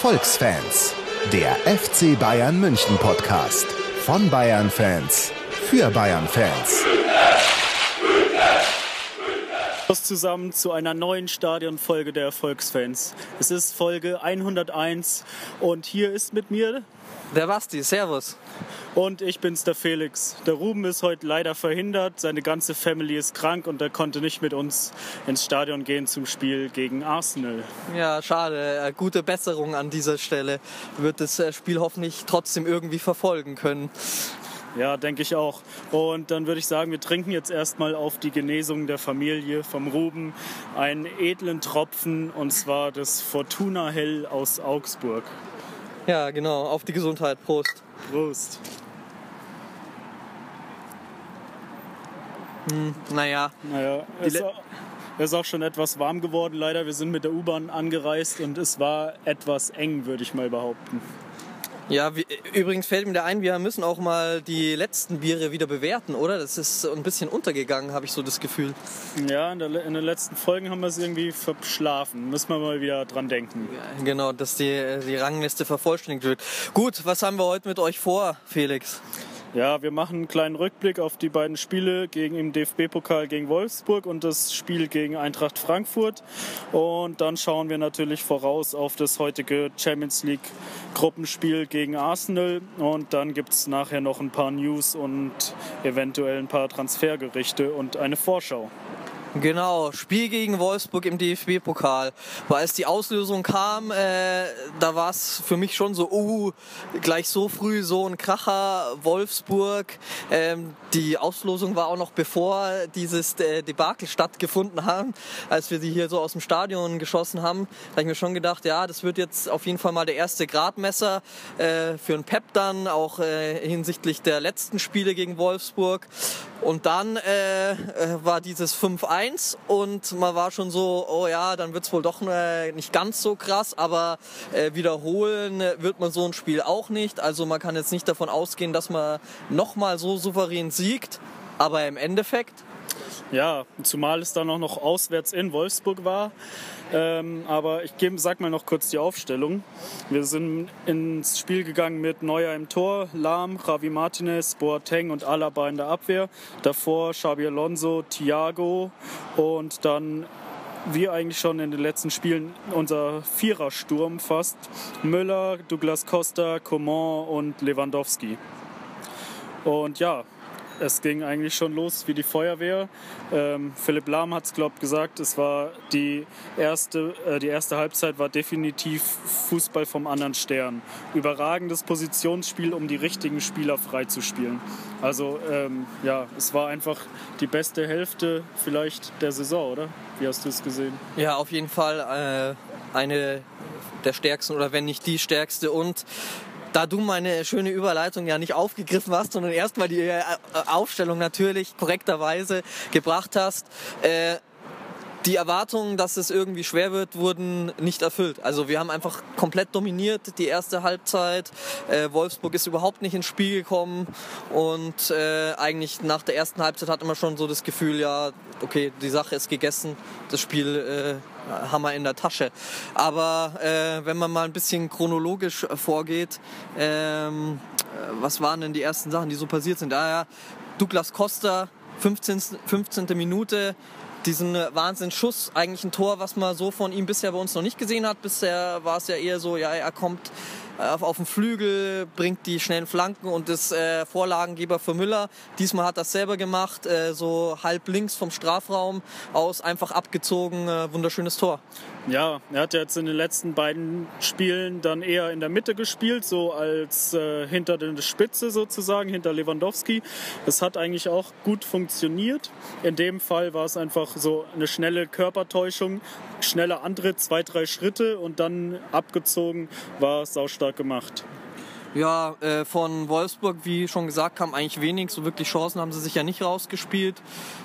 Volksfans, der FC Bayern München Podcast von Bayern-Fans für Bayern-Fans. Zusammen zu einer neuen Stadionfolge der Volksfans. Es ist Folge 101 und hier ist mit mir der Basti, servus. Und ich bin's, der Felix. Der Ruben ist heute leider verhindert, seine ganze Family ist krank und er konnte nicht mit uns ins Stadion gehen zum Spiel gegen Arsenal. Ja, schade. Gute Besserung an dieser Stelle. Wird das Spiel hoffentlich trotzdem irgendwie verfolgen können. Ja, denke ich auch. Und dann würde ich sagen, wir trinken jetzt erstmal auf die Genesung der Familie vom Ruben einen edlen Tropfen, und zwar das Fortuna Hell aus Augsburg. Ja, genau. Auf die Gesundheit. Prost. Prost. Naja. Es ist auch schon etwas warm geworden, leider. Wir sind mit der U-Bahn angereist und es war etwas eng, würde ich mal behaupten. Ja, übrigens fällt mir da ein, wir müssen auch mal die letzten Biere wieder bewerten, oder? Das ist ein bisschen untergegangen, habe ich so das Gefühl. Ja, in den letzten Folgen haben wir es irgendwie verschlafen. Müssen wir mal wieder dran denken. Ja, genau, dass die Rangliste vervollständigt wird. Gut, was haben wir heute mit euch vor, Felix? Ja, wir machen einen kleinen Rückblick auf die beiden Spiele im DFB-Pokal gegen Wolfsburg und das Spiel gegen Eintracht Frankfurt. Und dann schauen wir natürlich voraus auf das heutige Champions League-Gruppenspiel gegen Arsenal. Und dann gibt es nachher noch ein paar News und eventuell ein paar Transfergerichte und eine Vorschau. Genau, Spiel gegen Wolfsburg im DFB-Pokal. Weil als die Auslösung kam, da war es für mich schon so, gleich so früh so ein Kracher, Wolfsburg. Die Auslosung war auch noch bevor dieses Debakel stattgefunden hat, als wir sie hier so aus dem Stadion geschossen haben. Da habe ich mir schon gedacht, ja, das wird jetzt auf jeden Fall mal der erste Gradmesser für einen Pep dann, auch hinsichtlich der letzten Spiele gegen Wolfsburg. Und dann war dieses 5-1 und man war schon so, oh ja, dann wird es wohl doch nicht ganz so krass, aber wiederholen wird man so ein Spiel auch nicht. Also man kann jetzt nicht davon ausgehen, dass man nochmal so souverän siegt, aber im Endeffekt... Ja, zumal es dann auch noch auswärts in Wolfsburg war. Aber ich sag mal noch kurz die Aufstellung. Wir sind ins Spiel gegangen mit Neuer im Tor, Lahm, Javi Martinez, Boateng und Alaba in der Abwehr. Davor Xabi Alonso, Thiago und dann, wie eigentlich schon in den letzten Spielen, unser Vierersturm fast. Müller, Douglas Costa, Coman und Lewandowski. Und ja, es ging eigentlich schon los wie die Feuerwehr. Philipp Lahm hat es, gesagt, es war die erste Halbzeit war definitiv Fußball vom anderen Stern. Überragendes Positionsspiel, um die richtigen Spieler freizuspielen. Also es war einfach die beste Hälfte vielleicht der Saison, oder? Wie hast du es gesehen? Ja, auf jeden Fall eine der stärksten oder wenn nicht die stärkste. Und da du meine schöne Überleitung ja nicht aufgegriffen hast, sondern erstmal die Aufstellung natürlich korrekterweise gebracht hast, die Erwartungen, dass es irgendwie schwer wird, wurden nicht erfüllt. Also wir haben einfach komplett dominiert die erste Halbzeit. Wolfsburg ist überhaupt nicht ins Spiel gekommen und eigentlich nach der ersten Halbzeit hatte man schon so das Gefühl, ja, okay, die Sache ist gegessen, das Spiel haben wir in der Tasche. Aber wenn man mal ein bisschen chronologisch vorgeht, was waren denn die ersten Sachen, die so passiert sind? Douglas Costa, 15. Minute, diesen Wahnsinnsschuss, eigentlich ein Tor, was man so von ihm bisher bei uns noch nicht gesehen hat. Bisher war es ja eher so, ja, er kommt auf den Flügel, bringt die schnellen Flanken und ist Vorlagengeber für Müller. Diesmal hat er es selber gemacht, so halb links vom Strafraum aus, einfach abgezogen, wunderschönes Tor. Ja, er hat ja jetzt in den letzten beiden Spielen dann eher in der Mitte gespielt, so als hinter der Spitze sozusagen, hinter Lewandowski. Das hat eigentlich auch gut funktioniert. In dem Fall war es einfach so eine schnelle Körpertäuschung, schneller Antritt, 2-3 Schritte und dann abgezogen, war saustark gemacht. Ja, von Wolfsburg, wie schon gesagt, kam eigentlich wenig. So wirklich Chancen haben sie sich ja nicht rausgespielt.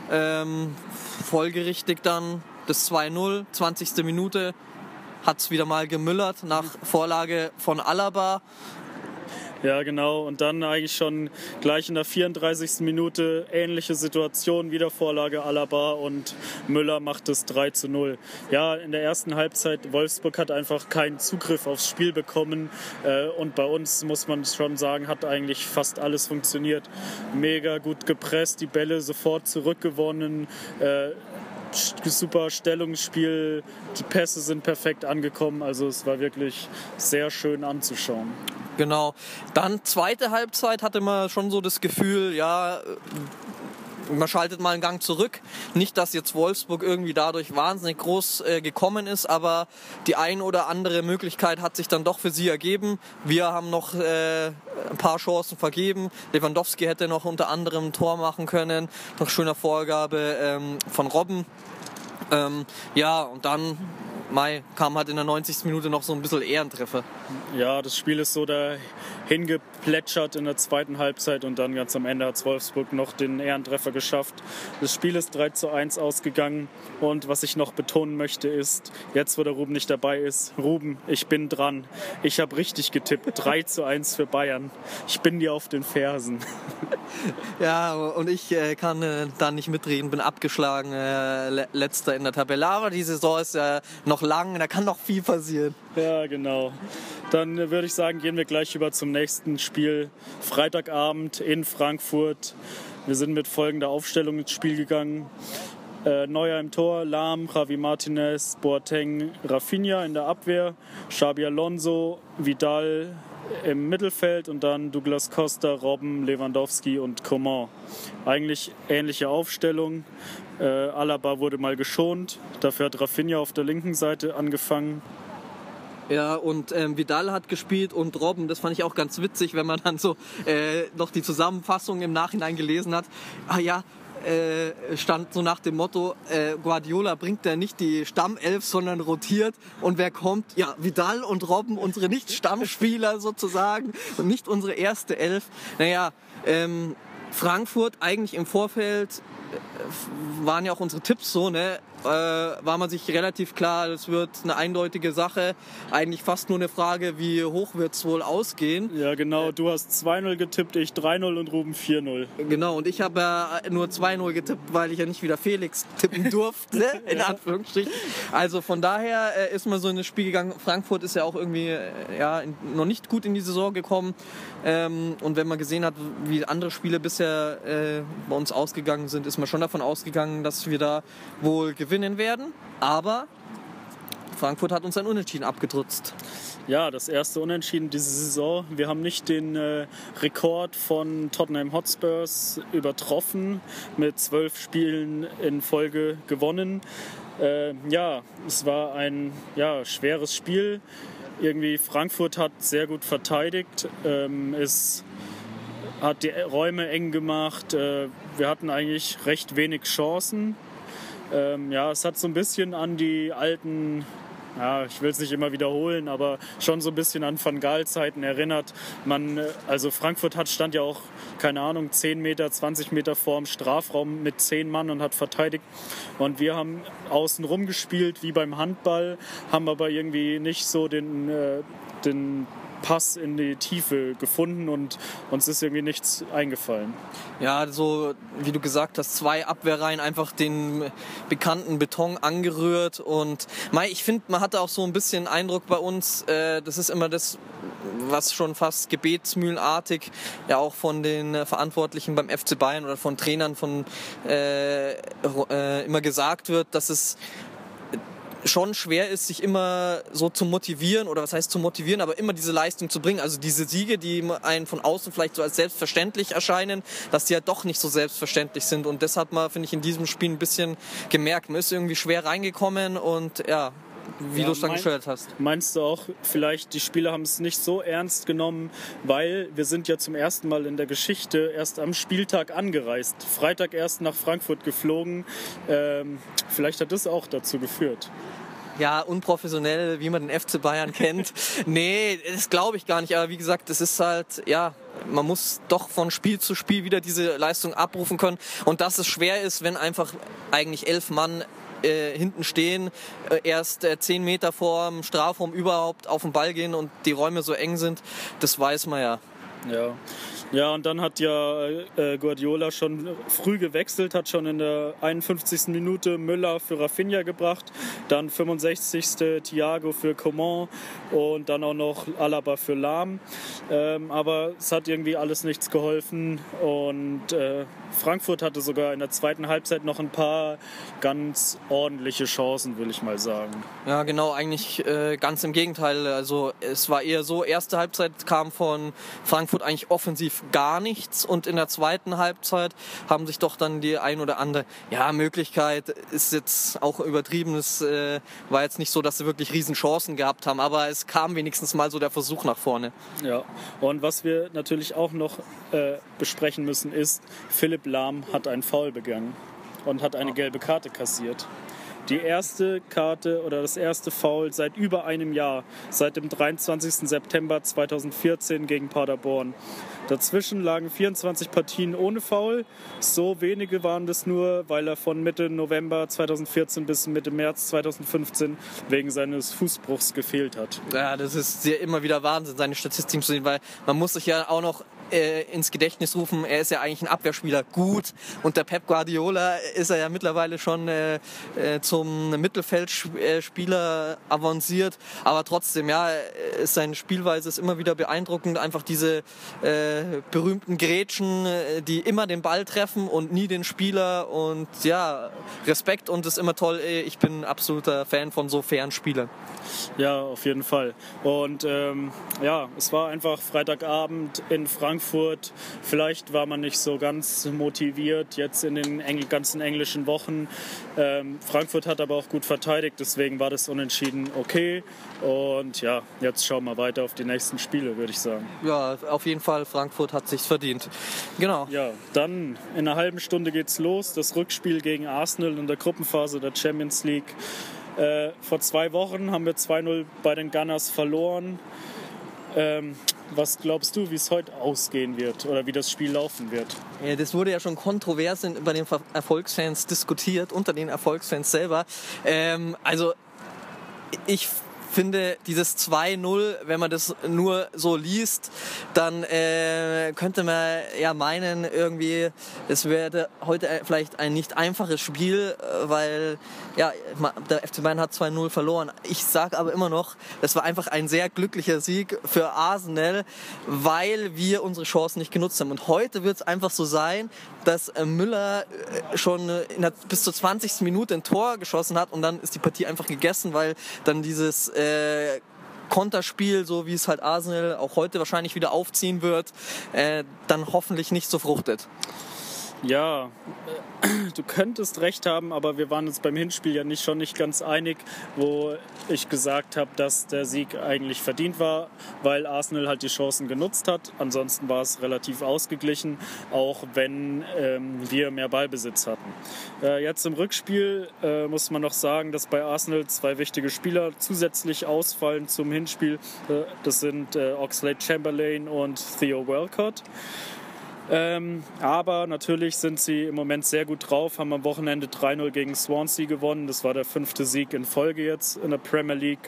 Folgerichtig dann das 2-0, 20. Minute, hat es wieder mal gemüllert nach Vorlage von Alaba. Ja, genau. Und dann eigentlich schon gleich in der 34. Minute ähnliche Situation, Wiedervorlage Alaba und Müller macht es 3:0. Ja, in der ersten Halbzeit, Wolfsburg hat einfach keinen Zugriff aufs Spiel bekommen und bei uns, muss man schon sagen, hat eigentlich fast alles funktioniert. Mega gut gepresst, die Bälle sofort zurückgewonnen, super Stellungsspiel, die Pässe sind perfekt angekommen, also es war wirklich sehr schön anzuschauen. Genau. Dann zweite Halbzeit hatte man schon so das Gefühl, ja, man schaltet mal einen Gang zurück. Nicht, dass jetzt Wolfsburg irgendwie dadurch wahnsinnig groß gekommen ist, aber die ein oder andere Möglichkeit hat sich dann doch für sie ergeben. Wir haben noch ein paar Chancen vergeben. Lewandowski hätte noch unter anderem ein Tor machen können. Nach schöner Vorgabe von Robben. Ja, und dann kam halt in der 90. Minute noch so ein bisschen Ehrentreffer. Ja, das Spiel ist so dahin geplätschert in der zweiten Halbzeit und dann ganz am Ende hat Wolfsburg noch den Ehrentreffer geschafft. Das Spiel ist 3:1 ausgegangen und was ich noch betonen möchte ist, jetzt wo der Ruben nicht dabei ist, Ruben, ich bin dran. Ich habe richtig getippt, 3:1 für Bayern. Ich bin dir auf den Fersen. Ja, und ich kann da nicht mitreden, bin abgeschlagen, letzter in der Tabelle. Aber die Saison ist ja noch lang, da kann noch viel passieren. Ja, genau. Dann würde ich sagen, gehen wir gleich über zum nächsten Spiel. Freitagabend in Frankfurt. Wir sind mit folgender Aufstellung ins Spiel gegangen. Neuer im Tor, Lahm, Javi Martinez, Boateng, Rafinha in der Abwehr, Xabi Alonso, Vidal im Mittelfeld und dann Douglas Costa, Robben, Lewandowski und Coman. Eigentlich ähnliche Aufstellung. Alaba wurde mal geschont, dafür hat Rafinha auf der linken Seite angefangen. Ja, und Vidal hat gespielt und Robben, das fand ich auch ganz witzig, wenn man dann so noch die Zusammenfassung im Nachhinein gelesen hat. Stand so nach dem Motto, Guardiola bringt ja nicht die Stammelf, sondern rotiert. Und wer kommt? Ja, Vidal und Robben, unsere Nicht-Stammspieler sozusagen und nicht unsere erste Elf. Naja, Frankfurt eigentlich im Vorfeld waren ja auch unsere Tipps so, ne? War man sich relativ klar, das wird eine eindeutige Sache. Eigentlich fast nur eine Frage, wie hoch wird es wohl ausgehen. Ja, genau. Du hast 2:0 getippt, ich 3:0 und Ruben 4:0. Genau, und ich habe nur 2:0 getippt, weil ich ja nicht wieder Felix tippen durfte, in Anführungsstrichen. Also von daher ist man so in das Spiel gegangen. Frankfurt ist ja auch irgendwie noch nicht gut in die Saison gekommen. Und wenn man gesehen hat, wie andere Spiele bisher bei uns ausgegangen sind, ist man schon davon ausgegangen, dass wir da wohl gewinnen werden. Aber Frankfurt hat uns ein Unentschieden abgedrückt. Ja, das erste Unentschieden diese Saison. Wir haben nicht den Rekord von Tottenham Hotspurs übertroffen, mit 12 Spielen in Folge gewonnen. Es war ein schweres Spiel. Irgendwie Frankfurt hat sehr gut verteidigt, es hat die Räume eng gemacht, wir hatten eigentlich recht wenig Chancen. Es hat so ein bisschen an die alten, ich will es nicht immer wiederholen, aber schon so ein bisschen an Van Gaal-Zeiten erinnert. Also Frankfurt stand ja auch, 10 Meter, 20 Meter vorm Strafraum mit 10 Mann und hat verteidigt. Und wir haben außen rum gespielt wie beim Handball, haben aber irgendwie nicht so den Pass in die Tiefe gefunden und uns ist irgendwie nichts eingefallen. Ja, so wie du gesagt hast, 2 Abwehrreihen einfach den bekannten Beton angerührt und ich finde, man hatte auch so ein bisschen Eindruck bei uns, das ist immer das, was schon fast gebetsmühlenartig ja auch von den Verantwortlichen beim FC Bayern oder von Trainern immer gesagt wird, dass es schon schwer ist, sich immer so zu motivieren, oder was heißt zu motivieren, aber immer diese Leistung zu bringen. Also diese Siege, die einen von außen vielleicht so als selbstverständlich erscheinen, dass die ja doch nicht so selbstverständlich sind. Und das hat man, finde ich, in diesem Spiel ein bisschen gemerkt. Man ist irgendwie schwer reingekommen und wie du es dann geschildert hast. Meinst du auch, vielleicht die Spieler haben es nicht so ernst genommen, weil wir sind ja zum ersten Mal in der Geschichte erst am Spieltag angereist. Freitag erst nach Frankfurt geflogen. Vielleicht hat das auch dazu geführt. Ja, unprofessionell, wie man den FC Bayern kennt. Nee, das glaube ich gar nicht. Aber wie gesagt, das ist halt, man muss doch von Spiel zu Spiel wieder diese Leistung abrufen können. Und dass es schwer ist, wenn einfach eigentlich 11 Mann hinten stehen, erst 10 Meter vor dem Strafraum überhaupt auf den Ball gehen und die Räume so eng sind, das weiß man ja. Ja, und dann hat ja Guardiola schon früh gewechselt, hat schon in der 51. Minute Müller für Rafinha gebracht, dann 65. Thiago für Coman und dann auch noch Alaba für Lahm. Aber es hat irgendwie alles nichts geholfen und Frankfurt hatte sogar in der zweiten Halbzeit noch ein paar ganz ordentliche Chancen, will ich mal sagen. Ja, genau, eigentlich ganz im Gegenteil. Also es war eher so, erste Halbzeit kam von Frankfurt eigentlich offensiv gar nichts und in der zweiten Halbzeit haben sich doch dann die ein oder andere Möglichkeit, ist jetzt auch übertrieben, es war jetzt nicht so, dass sie wirklich riesen Chancen gehabt haben, aber es kam wenigstens mal so der Versuch nach vorne. Ja, und was wir natürlich auch noch besprechen müssen ist, Philipp Lahm hat einen Foul begangen und hat eine gelbe Karte kassiert. Die erste Karte oder das erste Foul seit über einem Jahr, seit dem 23. September 2014 gegen Paderborn. Dazwischen lagen 24 Partien ohne Foul. So wenige waren das nur, weil er von Mitte November 2014 bis Mitte März 2015 wegen seines Fußbruchs gefehlt hat. Ja, das ist immer wieder Wahnsinn, seine Statistiken zu sehen, weil man muss sich ja auch noch ins Gedächtnis rufen, er ist ja eigentlich ein Abwehrspieler, gut. Unter Pep Guardiola ist er ja mittlerweile schon zum Mittelfeldspieler avanciert. Aber trotzdem, seine Spielweise ist immer wieder beeindruckend. Einfach diese berühmten Grätschen, die immer den Ball treffen und nie den Spieler. Und Respekt und ist immer toll. Ich bin ein absoluter Fan von so fairen Spielern. Ja, auf jeden Fall. Und es war einfach Freitagabend in Frankfurt. Vielleicht war man nicht so ganz motiviert jetzt in den ganzen englischen Wochen. Frankfurt hat aber auch gut verteidigt, deswegen war das Unentschieden okay. Und jetzt schauen wir weiter auf die nächsten Spiele, würde ich sagen. Ja, auf jeden Fall, Frankfurt hat sich's verdient. Genau. Ja, dann in einer halben Stunde geht's los. Das Rückspiel gegen Arsenal in der Gruppenphase der Champions League. Vor 2 Wochen haben wir 2-0 bei den Gunners verloren. Was glaubst du, wie es heute ausgehen wird oder wie das Spiel laufen wird? Ja, das wurde ja schon kontrovers bei den Erfolgsfans diskutiert, unter den Erfolgsfans selber. Ich finde, dieses 2-0, wenn man das nur so liest, dann könnte man meinen, irgendwie, es wäre heute vielleicht ein nicht einfaches Spiel, weil der FC Bayern hat 2-0 verloren. Ich sage aber immer noch, das war einfach ein sehr glücklicher Sieg für Arsenal, weil wir unsere Chancen nicht genutzt haben. Und heute wird es einfach so sein, dass Müller schon bis zur 20. Minute ein Tor geschossen hat und dann ist die Partie einfach gegessen, weil dann dieses Konterspiel, so wie es halt Arsenal auch heute wahrscheinlich wieder aufziehen wird, dann hoffentlich nicht so fruchtet. Ja, du könntest recht haben, aber wir waren uns beim Hinspiel ja schon nicht ganz einig, wo ich gesagt habe, dass der Sieg eigentlich verdient war, weil Arsenal halt die Chancen genutzt hat. Ansonsten war es relativ ausgeglichen, auch wenn wir mehr Ballbesitz hatten. Jetzt im Rückspiel muss man noch sagen, dass bei Arsenal 2 wichtige Spieler zusätzlich ausfallen zum Hinspiel. Das sind Oxlade-Chamberlain und Theo Walcott. Aber natürlich sind sie im Moment sehr gut drauf, haben am Wochenende 3-0 gegen Swansea gewonnen. Das war der 5. Sieg in Folge jetzt in der Premier League.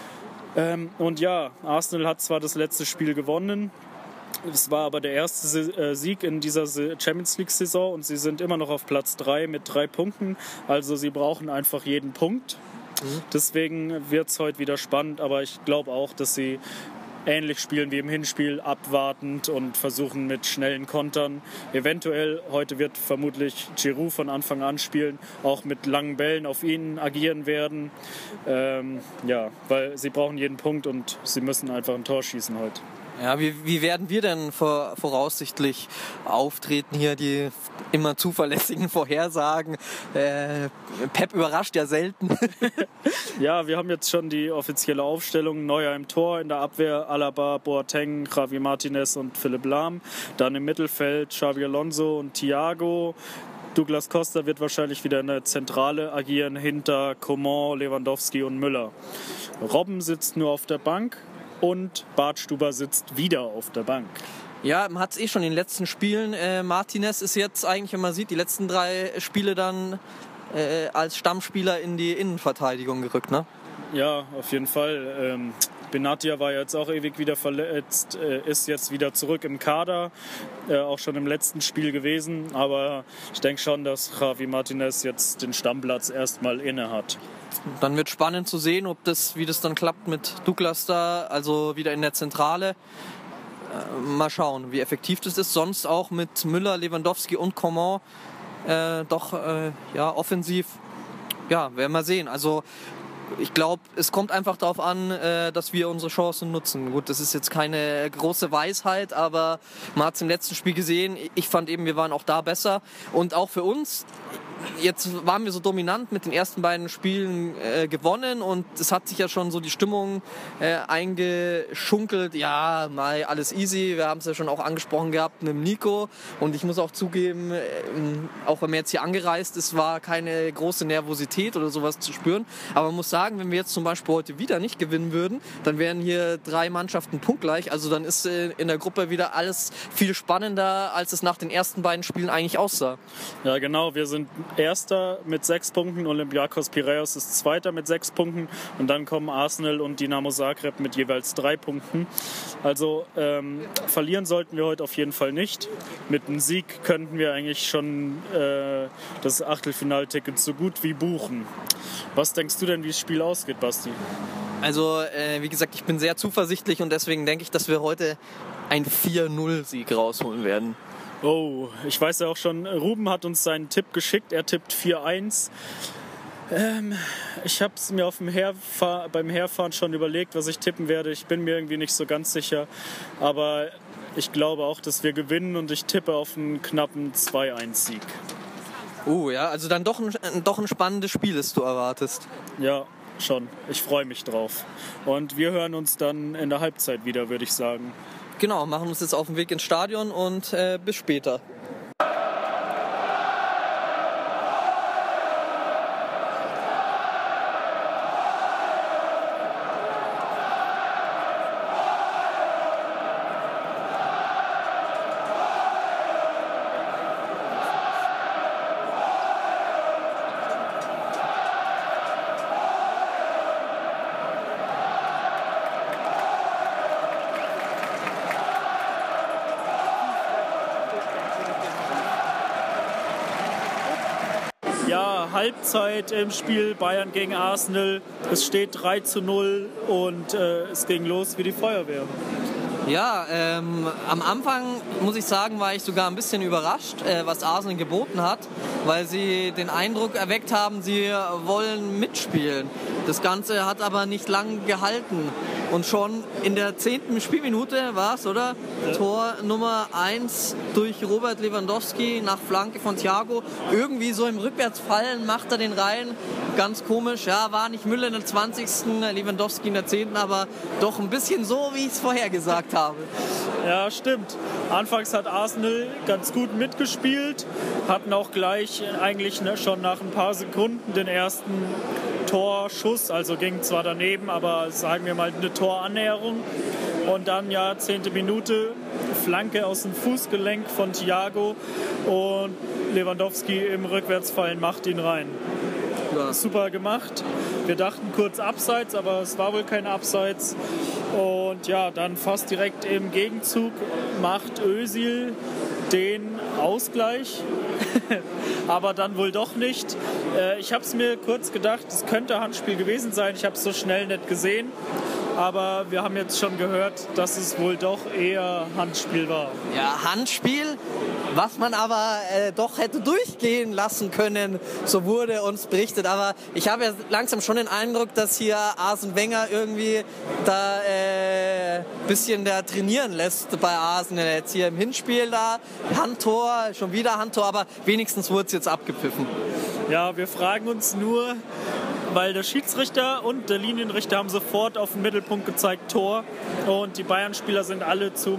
Arsenal hat zwar das letzte Spiel gewonnen, es war aber der erste Sieg in dieser Champions League-Saison und sie sind immer noch auf Platz 3 mit 3 Punkten. Also sie brauchen einfach jeden Punkt. Deswegen wird es heute wieder spannend, aber ich glaube auch, dass sie ähnlich spielen wie im Hinspiel, abwartend und versuchen mit schnellen Kontern. Eventuell, heute wird vermutlich Giroud von Anfang an spielen, auch mit langen Bällen auf ihn agieren werden. Weil sie brauchen jeden Punkt und sie müssen einfach ein Tor schießen heute. Ja, wie werden wir denn voraussichtlich auftreten hier, die immer zuverlässigen Vorhersagen? Pep überrascht ja selten. Ja, wir haben jetzt schon die offizielle Aufstellung. Neuer im Tor, in der Abwehr Alaba, Boateng, Javi Martinez und Philipp Lahm. Dann im Mittelfeld Xabi Alonso und Thiago. Douglas Costa wird wahrscheinlich wieder in der Zentrale agieren, hinter Coman, Lewandowski und Müller. Robben sitzt nur auf der Bank. Und Bartstuber sitzt wieder auf der Bank. Ja, man hat es schon in den letzten Spielen. Martinez ist jetzt eigentlich, wenn man sieht, die letzten 3 Spiele dann als Stammspieler in die Innenverteidigung gerückt, ne? Ja, auf jeden Fall. Benatia war jetzt auch ewig wieder verletzt, ist jetzt wieder zurück im Kader, auch schon im letzten Spiel gewesen. Aber ich denke schon, dass Javi Martinez jetzt den Stammplatz erstmal inne hat. Dann wird spannend zu sehen, wie das dann klappt mit Douglas da, also wieder in der Zentrale. Mal schauen, wie effektiv das ist. Sonst auch mit Müller, Lewandowski und Coman offensiv. Ja, werden wir sehen. Also ich glaube, es kommt einfach darauf an, dass wir unsere Chancen nutzen. Gut, das ist jetzt keine große Weisheit, aber man hat es im letzten Spiel gesehen. Ich fand eben, wir waren auch da besser. Und auch für uns, jetzt waren wir so dominant mit den ersten beiden Spielen gewonnen und es hat sich ja schon so die Stimmung eingeschunkelt. Ja, mal alles easy. Wir haben es ja schon auch angesprochen gehabt mit dem Nico und ich muss auch zugeben, auch wenn man jetzt hier angereist ist, war keine große Nervosität oder sowas zu spüren. Aber man muss sagen, wenn wir jetzt zum Beispiel heute wieder nicht gewinnen würden, dann wären hier 3 Mannschaften punktgleich. Also dann ist in der Gruppe wieder alles viel spannender, als es nach den ersten beiden Spielen eigentlich aussah. Ja, genau. Wir sind Erster mit 6 Punkten, Olympiakos Piräus ist Zweiter mit 6 Punkten und dann kommen Arsenal und Dinamo Zagreb mit jeweils 3 Punkten. Also verlieren sollten wir heute auf jeden Fall nicht. Mit einem Sieg könnten wir eigentlich schon das Achtelfinalticket so gut wie buchen. Was denkst du denn, wie das Spiel ausgeht, Basti? Also, wie gesagt, ich bin sehr zuversichtlich und deswegen denke ich, dass wir heute einen 4-0-Sieg rausholen werden. Oh, ich weiß ja auch schon, Ruben hat uns seinen Tipp geschickt, er tippt 4-1. Ich habe es mir beim Herfahren schon überlegt, was ich tippen werde. Ich bin mir irgendwie nicht so ganz sicher, aber ich glaube auch, dass wir gewinnen und ich tippe auf einen knappen 2-1-Sieg. Ja, also dann doch ein spannendes Spiel, das du erwartest. Ja, schon. Ich freue mich drauf. Und wir hören uns dann in der Halbzeit wieder, würde ich sagen. Genau, machen uns jetzt auf den Weg ins Stadion und bis später. Halbzeit im Spiel Bayern gegen Arsenal. Es steht 3-0 und es ging los wie die Feuerwehr. Ja, am Anfang, muss ich sagen, war ich sogar ein bisschen überrascht, was Arsenal geboten hat, weil sie den Eindruck erweckt haben, sie wollen mitspielen. Das Ganze hat aber nicht lang gehalten. Und schon in der 10. Spielminute war es, oder? Ja. Tor Nummer 1 durch Robert Lewandowski nach Flanke von Thiago. Irgendwie so im Rückwärtsfallen macht er den rein. Ganz komisch. Ja, war nicht Müller in der 20., Lewandowski in der 10., aber doch ein bisschen so, wie ich es vorher gesagt habe. Ja, stimmt. Anfangs hat Arsenal ganz gut mitgespielt, hatten auch gleich eigentlich schon nach ein paar Sekunden den ersten Torschuss, also ging zwar daneben, aber sagen wir mal eine Torannäherung. Und dann 10. Minute, Flanke aus dem Fußgelenk von Thiago und Lewandowski im Rückwärtsfallen macht ihn rein. Ja. Super gemacht. Wir dachten kurz Abseits, aber es war wohl kein Abseits. Und ja, dann fast direkt im Gegenzug macht Özil den Ausgleich, aber dann wohl doch nicht. Ich habe es mir kurz gedacht, es könnte Handspiel gewesen sein. Ich habe es so schnell nicht gesehen, aber wir haben jetzt schon gehört, dass es wohl doch eher Handspiel war. Ja, Handspiel, was man aber doch hätte durchgehen lassen können, so wurde uns berichtet. Aber ich habe ja langsam schon den Eindruck, dass hier Arsene Wenger irgendwie da bisschen da trainieren lässt bei Arsenal. Jetzt hier im Hinspiel da, Handtor, schon wieder Handtor, aber wenigstens wurde es jetzt abgepfiffen. Ja, wir fragen uns nur, weil der Schiedsrichter und der Linienrichter haben sofort auf den Mittelpunkt gezeigt, Tor. Und die Bayern-Spieler sind alle zum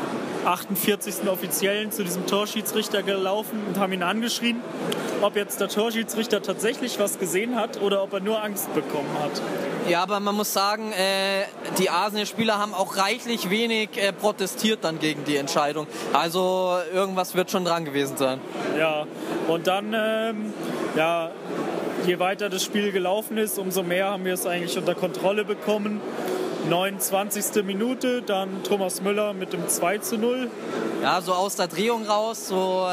48. Offiziellen zu diesem Torschiedsrichter gelaufen und haben ihn angeschrien, ob jetzt der Torschiedsrichter tatsächlich was gesehen hat oder ob er nur Angst bekommen hat. Ja, aber man muss sagen, die Arsenal-Spieler haben auch reichlich wenig protestiert dann gegen die Entscheidung. Also irgendwas wird schon dran gewesen sein. Ja, und dann, je weiter das Spiel gelaufen ist, umso mehr haben wir es eigentlich unter Kontrolle bekommen. 29. Minute dann Thomas Müller mit dem 2:0. Ja, so aus der Drehung raus, so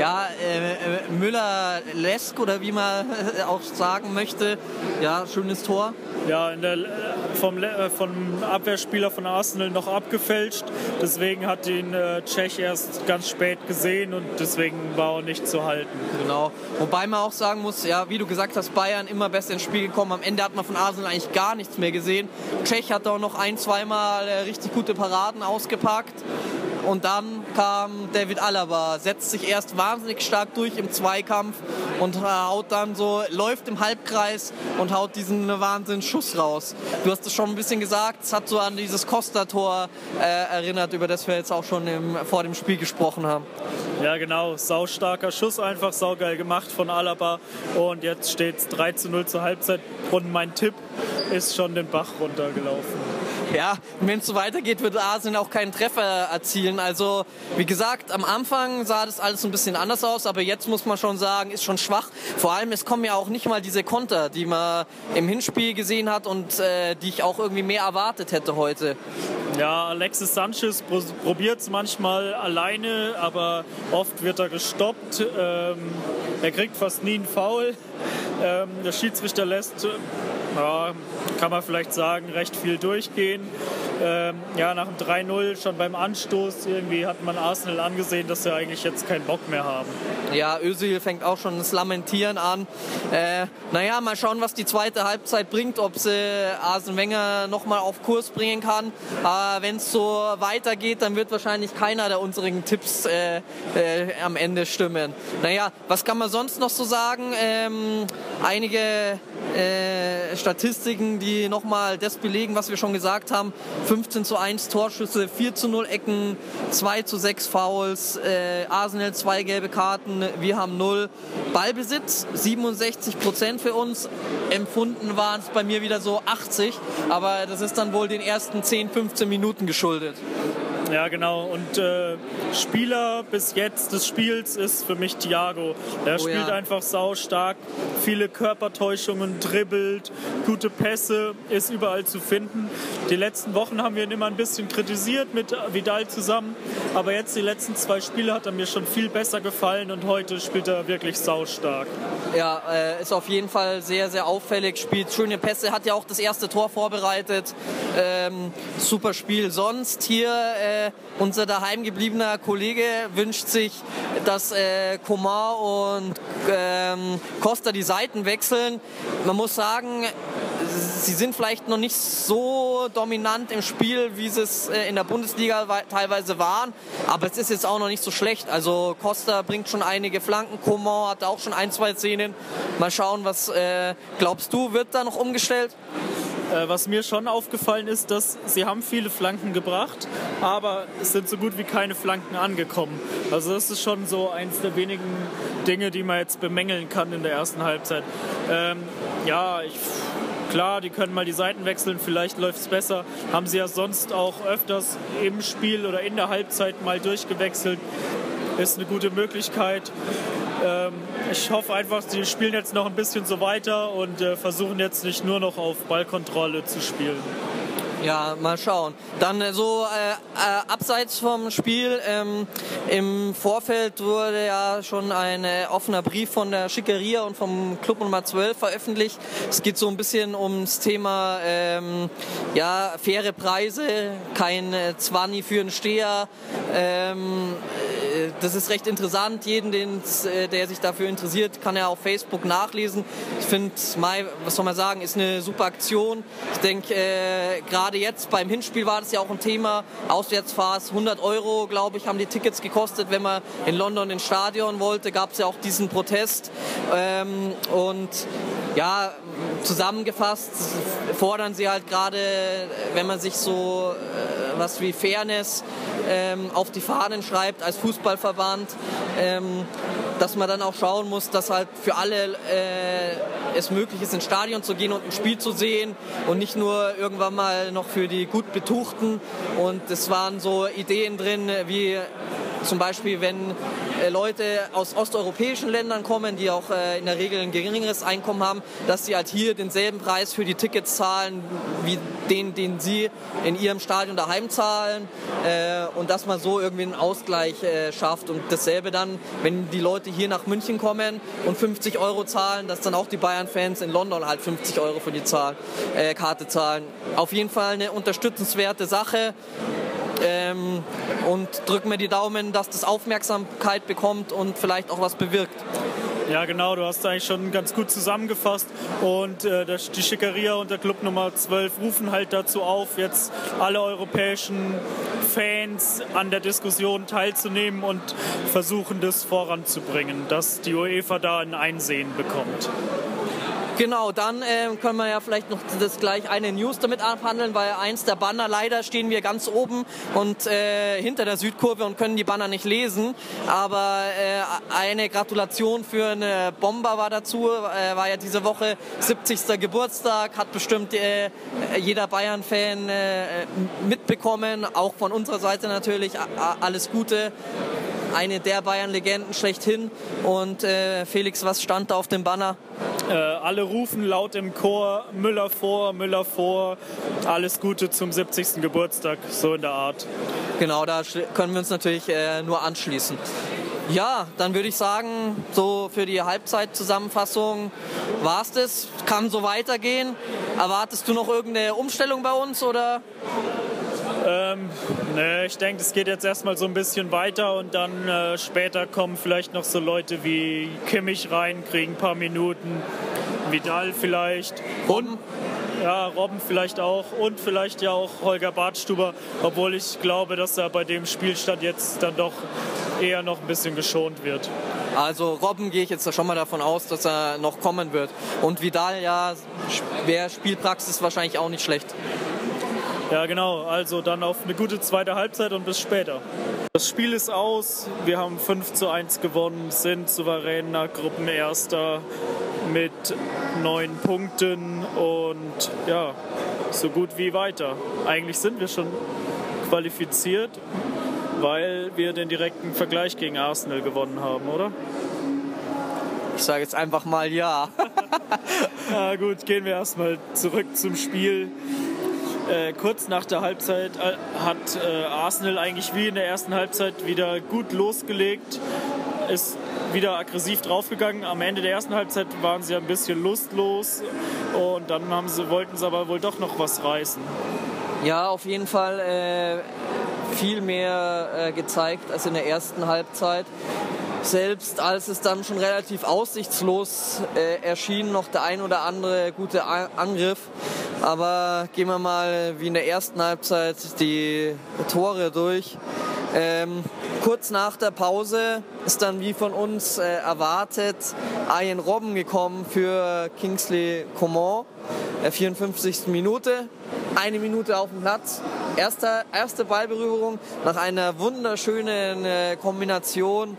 Müller-lesk oder wie man auch sagen möchte. Ja, schönes Tor. Ja, vom Abwehrspieler von Arsenal noch abgefälscht. Deswegen hat ihn Cech erst ganz spät gesehen und deswegen war er nicht zu halten. Genau. Wobei man auch sagen muss, ja, wie du gesagt hast, Bayern immer besser ins Spiel gekommen. Am Ende hat man von Arsenal eigentlich gar nichts mehr gesehen. Cech hat auch noch zweimal richtig gute Paraden ausgepackt. Und dann kam David Alaba, setzt sich erst wahnsinnig stark durch im Zweikampf und läuft im Halbkreis und haut diesen Wahnsinnsschuss raus. Du hast es schon ein bisschen gesagt, es hat so an dieses Costa-Tor erinnert, über das wir jetzt auch schon vor dem Spiel gesprochen haben. Ja, genau, saustarker Schuss, einfach saugeil gemacht von Alaba und jetzt steht es 3:0 zur Halbzeit und mein Tipp ist schon den Bach runtergelaufen. Ja, wenn es so weitergeht, wird Arsenal auch keinen Treffer erzielen. Also, wie gesagt, am Anfang sah das alles ein bisschen anders aus, aber jetzt muss man schon sagen, ist schon schwach. Vor allem, es kommen ja auch nicht mal diese Konter, die man im Hinspiel gesehen hat und die ich auch irgendwie mehr erwartet hätte heute. Ja, Alexis Sanchez probiert es manchmal alleine, aber oft wird er gestoppt. Er kriegt fast nie einen Foul. Der Schiedsrichter lässt, kann man vielleicht sagen, recht viel durchgehen. Nach dem 3:0 schon beim Anstoß irgendwie hat man Arsenal angesehen, dass sie eigentlich jetzt keinen Bock mehr haben. Ja, Özil fängt auch schon das Lamentieren an. Mal schauen, was die zweite Halbzeit bringt, ob sie Arsene Wenger nochmal auf Kurs bringen kann. Wenn es so weitergeht, dann wird wahrscheinlich keiner der unseren Tipps am Ende stimmen. Was kann man sonst noch so sagen? Einige Statistiken, die nochmal das belegen, was wir schon gesagt haben. 15:1 Torschüsse, 4:0 Ecken, 2:6 Fouls, Arsenal 2 gelbe Karten, wir haben 0. Ballbesitz, 67% für uns. Empfunden waren es bei mir wieder so 80, aber das ist dann wohl den ersten 10, 15 Minuten geschuldet. Ja, genau. Und Spieler bis jetzt des Spiels ist für mich Thiago. Er spielt einfach saustark, viele Körpertäuschungen, dribbelt, gute Pässe, ist überall zu finden. Die letzten Wochen haben wir ihn immer ein bisschen kritisiert mit Vidal zusammen, aber jetzt die letzten 2 Spiele hat er mir schon viel besser gefallen und heute spielt er wirklich saustark. Ja, ist auf jeden Fall sehr, sehr auffällig, spielt schöne Pässe, hat ja auch das erste Tor vorbereitet. Super Spiel. Sonst hier unser daheim gebliebener Kollege wünscht sich, dass Coman und Costa die Seiten wechseln. Man muss sagen, sie sind vielleicht noch nicht so dominant im Spiel, wie sie es in der Bundesliga teilweise waren, aber es ist jetzt auch noch nicht so schlecht. Also Costa bringt schon einige Flanken, Coman hat auch schon 1, 2 Szenen. Mal schauen, was glaubst du, wird da noch umgestellt? Was mir schon aufgefallen ist, dass sie haben viele Flanken gebracht, aber es sind so gut wie keine Flanken angekommen. Also das ist schon so eins der wenigen Dinge, die man jetzt bemängeln kann in der ersten Halbzeit. Klar, die können mal die Seiten wechseln, vielleicht läuft es besser. Haben sie ja sonst auch öfters im Spiel oder in der Halbzeit mal durchgewechselt. Ist eine gute Möglichkeit. Ich hoffe einfach, sie spielen jetzt noch ein bisschen so weiter und versuchen jetzt nicht nur noch auf Ballkontrolle zu spielen. Ja, mal schauen. Dann abseits vom Spiel, im Vorfeld wurde ja schon ein offener Brief von der Schickeria und vom Club Nummer 12 veröffentlicht. Es geht so ein bisschen ums Thema faire Preise, kein Zwanni für einen Steher. Das ist recht interessant. Jeden, der sich dafür interessiert, kann er auf Facebook nachlesen. Ich finde, was soll man sagen, ist eine super Aktion. Ich denke, gerade jetzt beim Hinspiel war das ja auch ein Thema. Auswärtsfahrt, 100 €, glaube ich, haben die Tickets gekostet. Wenn man in London ins Stadion wollte, gab es ja auch diesen Protest. Zusammengefasst fordern sie halt gerade, wenn man sich so was wie Fairness auf die Fahnen schreibt als Fußballverband, dass man dann auch schauen muss, dass halt für alle es möglich ist, ins Stadion zu gehen und ein Spiel zu sehen und nicht nur irgendwann mal noch für die gut Betuchten. Und es waren so Ideen drin, wie zum Beispiel, wenn Leute aus osteuropäischen Ländern kommen, die auch in der Regel ein geringeres Einkommen haben, dass sie halt hier denselben Preis für die Tickets zahlen, wie den sie in ihrem Stadion daheim zahlen, und dass man so irgendwie einen Ausgleich schafft. Und dasselbe dann, wenn die Leute hier nach München kommen und 50 € zahlen, dass dann auch die Bayern-Fans in London halt 50 € für die Karte zahlen. Auf jeden Fall eine unterstützenswerte Sache. Und drücken wir die Daumen, dass das Aufmerksamkeit bekommt und vielleicht auch was bewirkt. Ja, genau, du hast eigentlich schon ganz gut zusammengefasst und die Schickeria und der Club Nummer 12 rufen halt dazu auf, jetzt alle europäischen Fans an der Diskussion teilzunehmen und versuchen, das voranzubringen, dass die UEFA da ein Einsehen bekommt. Genau, dann können wir ja vielleicht noch das gleich eine News damit abhandeln, weil eins der Banner, leider stehen wir ganz oben und hinter der Südkurve und können die Banner nicht lesen, aber eine Gratulation für einen Bomber war dazu, war ja diese Woche 70. Geburtstag, hat bestimmt jeder Bayern-Fan mitbekommen, auch von unserer Seite natürlich, alles Gute. Eine der Bayern-Legenden schlechthin. Und Felix, was stand da auf dem Banner? Alle rufen laut im Chor, Müller vor, alles Gute zum 70. Geburtstag, so in der Art. Genau, da können wir uns natürlich nur anschließen. Ja, dann würde ich sagen, so für die Halbzeitzusammenfassung war es das. Kann so weitergehen. Erwartest du noch irgendeine Umstellung bei uns, oder? Nee, ich denke, es geht jetzt erstmal so ein bisschen weiter und dann später kommen vielleicht noch so Leute wie Kimmich rein, kriegen ein paar Minuten, Vidal vielleicht und Robben vielleicht auch und vielleicht ja auch Holger Badstuber, obwohl ich glaube, dass er bei dem Spielstand jetzt dann doch eher noch ein bisschen geschont wird. Also Robben gehe ich jetzt schon mal davon aus, dass er noch kommen wird. Und Vidal, ja, wäre Spielpraxis wahrscheinlich auch nicht schlecht. Ja, genau. Also dann auf eine gute zweite Halbzeit und bis später. Das Spiel ist aus. Wir haben 5:1 gewonnen, sind souveräner Gruppenerster mit 9 Punkten und ja, so gut wie weiter. Eigentlich sind wir schon qualifiziert, weil wir den direkten Vergleich gegen Arsenal gewonnen haben, oder? Ich sage jetzt einfach mal ja. Na gut, gehen wir erstmal zurück zum Spiel. Kurz nach der Halbzeit hat Arsenal eigentlich wie in der ersten Halbzeit wieder gut losgelegt, ist wieder aggressiv draufgegangen. Am Ende der ersten Halbzeit waren sie ein bisschen lustlos und dann wollten sie aber wohl doch noch was reißen. Ja, auf jeden Fall viel mehr gezeigt als in der ersten Halbzeit. Selbst als es dann schon relativ aussichtslos erschien, noch der ein oder andere gute Angriff. Aber gehen wir mal wie in der ersten Halbzeit die Tore durch. Kurz nach der Pause ist dann wie von uns erwartet Arjen Robben gekommen für Kingsley Coman. 54. Minute, 1 Minute auf dem Platz. Erste Ballberührung nach einer wunderschönen Kombination.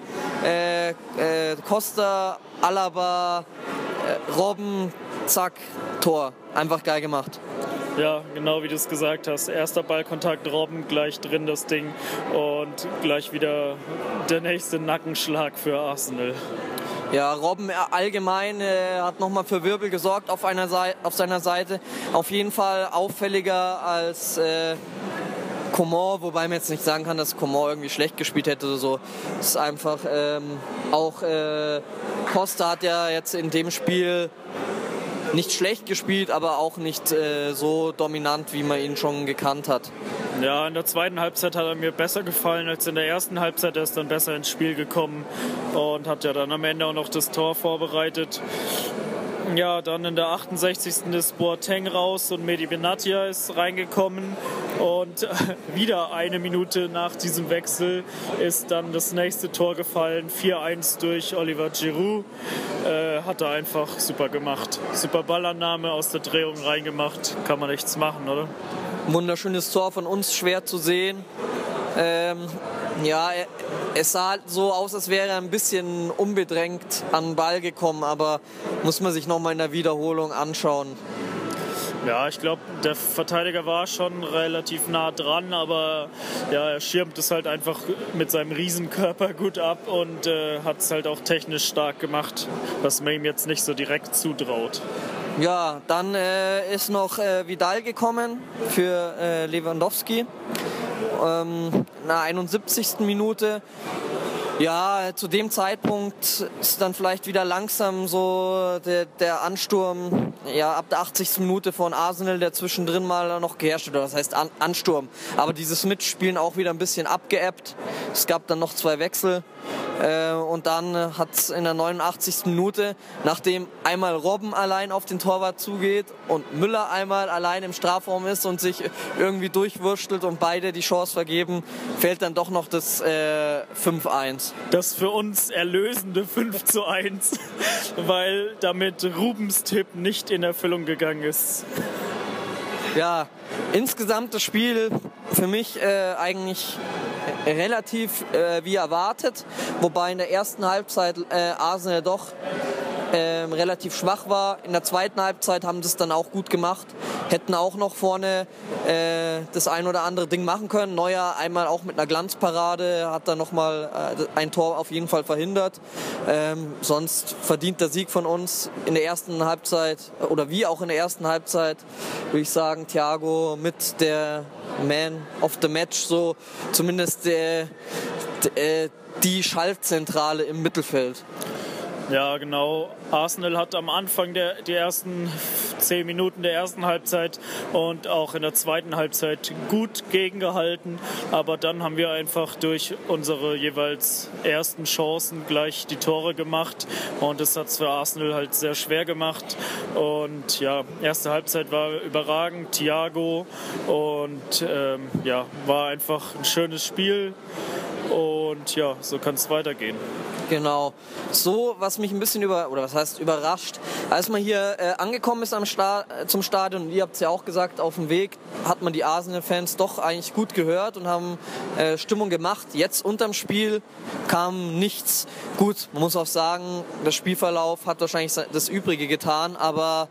Costa, Alaba, Robben, zack, Tor. Einfach geil gemacht. Ja, genau wie du es gesagt hast. Erster Ballkontakt, Robben, gleich drin das Ding und gleich wieder der nächste Nackenschlag für Arsenal. Ja, Robben allgemein hat nochmal für Wirbel gesorgt auf seiner Seite. Auf jeden Fall auffälliger als Coman, wobei man jetzt nicht sagen kann, dass Coman irgendwie schlecht gespielt hätte oder so. Es ist einfach auch Costa hat ja jetzt in dem Spiel nicht schlecht gespielt, aber auch nicht so dominant, wie man ihn schon gekannt hat. Ja, in der zweiten Halbzeit hat er mir besser gefallen als in der ersten Halbzeit. Er ist dann besser ins Spiel gekommen und hat ja dann am Ende auch noch das Tor vorbereitet. Ja, dann in der 68. ist Boateng raus und Mehdi Benatia ist reingekommen. Und wieder 1 Minute nach diesem Wechsel ist dann das nächste Tor gefallen. 4:1 durch Oliver Giroud. Hat er einfach super gemacht. Super Ballannahme aus der Drehung reingemacht. Kann man nichts machen, oder? Wunderschönes Tor von uns, schwer zu sehen. Ja, es sah halt so aus, als wäre er ein bisschen unbedrängt an den Ball gekommen, aber muss man sich nochmal in der Wiederholung anschauen. Ja, ich glaube, der Verteidiger war schon relativ nah dran, aber ja, er schirmt es halt einfach mit seinem Riesenkörper gut ab und hat es halt auch technisch stark gemacht, was man ihm jetzt nicht so direkt zutraut. Ja, dann ist noch Vidal gekommen für Lewandowski. In der 71. Minute. Ja, zu dem Zeitpunkt ist dann vielleicht wieder langsam so der Ansturm, ja, ab der 80. Minute von Arsenal, der zwischendrin mal noch geherrscht hat, das heißt Ansturm. Aber dieses Mitspielen auch wieder ein bisschen abgeebbt. Es gab dann noch 2 Wechsel. Und dann hat es in der 89. Minute, nachdem einmal Robben allein auf den Torwart zugeht und Müller einmal allein im Strafraum ist und sich irgendwie durchwurschtelt und beide die Chance vergeben, fällt dann doch noch das 5-1. Das für uns erlösende 5-1, weil damit Rubens Tipp nicht in Erfüllung gegangen ist. Ja, insgesamt das Spiel für mich eigentlich relativ wie erwartet, wobei in der ersten Halbzeit Arsenal doch relativ schwach war. In der zweiten Halbzeit haben sie es dann auch gut gemacht, hätten auch noch vorne das ein oder andere Ding machen können. Neuer einmal auch mit einer Glanzparade, hat dann nochmal ein Tor auf jeden Fall verhindert. Sonst verdient der Sieg von uns in der ersten Halbzeit, oder wie auch in der ersten Halbzeit, würde ich sagen, Thiago mit der Man of the Match, so zumindest die Schaltzentrale im Mittelfeld. Ja, genau. Arsenal hat am Anfang die ersten 10 Minuten der ersten Halbzeit und auch in der zweiten Halbzeit gut gegengehalten. Aber dann haben wir einfach durch unsere jeweils ersten Chancen gleich die Tore gemacht. Und das hat es für Arsenal halt sehr schwer gemacht. Und ja, erste Halbzeit war überragend. Thiago und ja, war einfach ein schönes Spiel. Und ja, so kann es weitergehen. Genau. So, was mich ein bisschen überrascht, als man hier angekommen ist zum Stadion, und ihr habt es ja auch gesagt, auf dem Weg hat man die Arsenal-Fans doch eigentlich gut gehört und haben Stimmung gemacht. Jetzt unterm Spiel kam nichts. Gut, man muss auch sagen, der Spielverlauf hat wahrscheinlich das Übrige getan, aber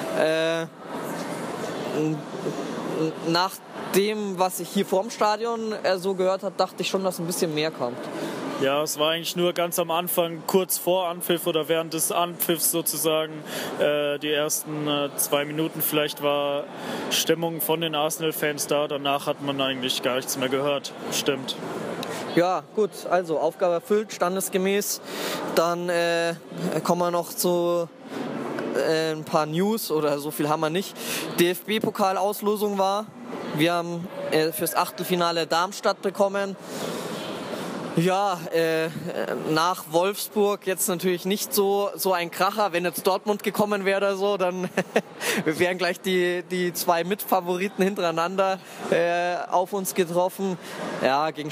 nach dem, was ich hier vorm Stadion so gehört habe, dachte ich schon, dass ein bisschen mehr kommt. Ja, es war eigentlich nur ganz am Anfang, kurz vor Anpfiff oder während des Anpfiffs sozusagen, die ersten 2 Minuten vielleicht war Stimmung von den Arsenal-Fans da. Danach hat man eigentlich gar nichts mehr gehört. Stimmt. Ja, gut, also Aufgabe erfüllt, standesgemäß. Dann kommen wir noch zu ein paar News, oder so viel haben wir nicht. DFB-Pokal-Auslosung war. Wir haben fürs Achtelfinale Darmstadt bekommen. Ja, nach Wolfsburg jetzt natürlich nicht so ein Kracher. Wenn jetzt Dortmund gekommen wäre oder so, dann wären gleich die 2 Mitfavoriten hintereinander auf uns getroffen. Ja, gegen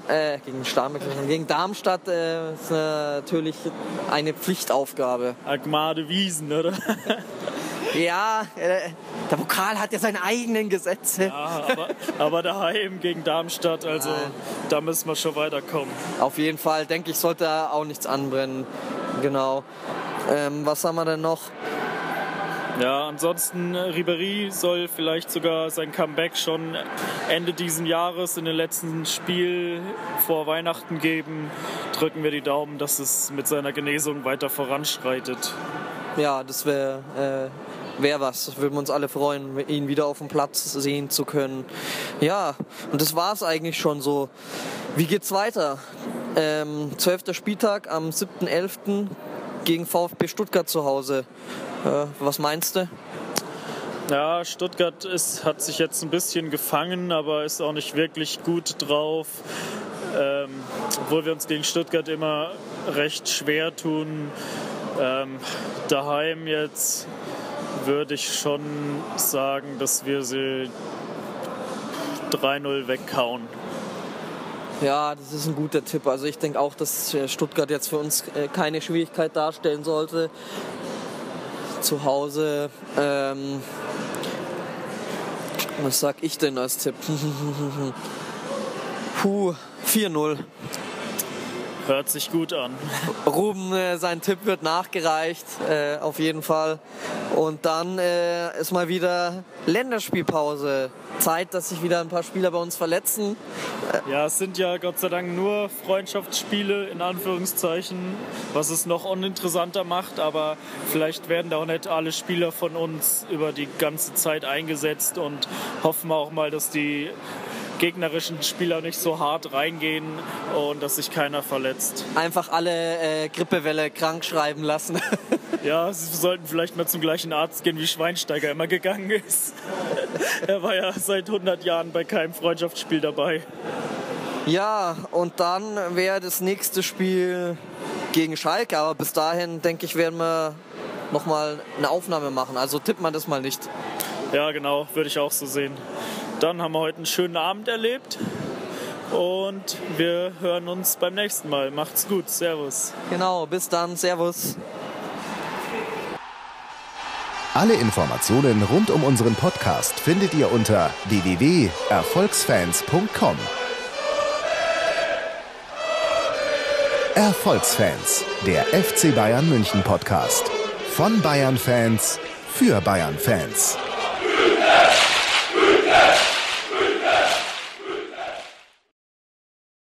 Darmstadt ist natürlich eine Pflichtaufgabe. Agmade Wiesen, oder? Ja, der Pokal hat ja seine eigenen Gesetze. Ja, aber daheim gegen Darmstadt, also da müssen wir schon weiterkommen. Auf jeden Fall, denke ich, sollte da auch nichts anbrennen. Genau. Was haben wir denn noch? Ja, ansonsten Ribéry soll vielleicht sogar sein Comeback schon Ende diesen Jahres in den letzten Spiel vor Weihnachten geben. Drücken wir die Daumen, dass es mit seiner Genesung weiter voranschreitet. Ja, das wäre was. Das würden wir uns alle freuen, ihn wieder auf dem Platz sehen zu können. Ja, und das war es eigentlich schon so. Wie geht's weiter? 12. Spieltag am 7.11. gegen VfB Stuttgart zu Hause. Was meinst du? Ja, Stuttgart hat sich jetzt ein bisschen gefangen, aber ist auch nicht wirklich gut drauf. Obwohl wir uns gegen Stuttgart immer recht schwer tun. Daheim jetzt würde ich schon sagen, dass wir sie 3-0 weghauen. Ja, das ist ein guter Tipp. Also ich denke auch, dass Stuttgart jetzt für uns keine Schwierigkeit darstellen sollte. Zu Hause Was sag ich denn als Tipp? 4-0. Hört sich gut an. Ruben, sein Tipp wird nachgereicht, auf jeden Fall. Und dann ist mal wieder Länderspielpause. Zeit, dass sich wieder ein paar Spieler bei uns verletzen. Ja, es sind ja Gott sei Dank nur Freundschaftsspiele, in Anführungszeichen, was es noch uninteressanter macht. Aber vielleicht werden da auch nicht alle Spieler von uns über die ganze Zeit eingesetzt und hoffen wir auch mal, dass die gegnerischen Spieler nicht so hart reingehen und dass sich keiner verletzt. Einfach alle Grippewelle krank schreiben lassen. Ja, sie sollten vielleicht mal zum gleichen Arzt gehen, wie Schweinsteiger immer gegangen ist. Er war ja seit 100 Jahren bei keinem Freundschaftsspiel dabei. Ja, und dann wäre das nächste Spiel gegen Schalke. Aber bis dahin, denke ich, werden wir nochmal eine Aufnahme machen. Also tippt man das mal nicht. Ja, genau, würde ich auch so sehen. Dann haben wir heute einen schönen Abend erlebt und wir hören uns beim nächsten Mal. Macht's gut, servus. Genau, bis dann, servus. Alle Informationen rund um unseren Podcast findet ihr unter www.erfolgsfans.com. Erfolgsfans, der FC Bayern München Podcast. Von Bayern Fans für Bayern Fans.